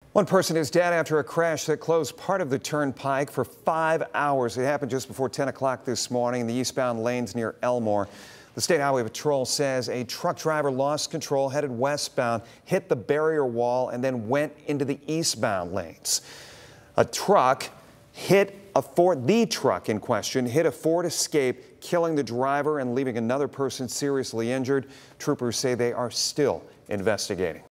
One person is dead after a crash that closed part of the turnpike for 5 hours. It happened just before 10 o'clock this morning in the eastbound lanes near Elmore. The State Highway Patrol says a truck driver lost control, headed westbound, hit the barrier wall, and then went into the eastbound lanes. A truck hit the truck in question hit a Ford Escape, killing the driver and leaving another person seriously injured. Troopers say they are still investigating.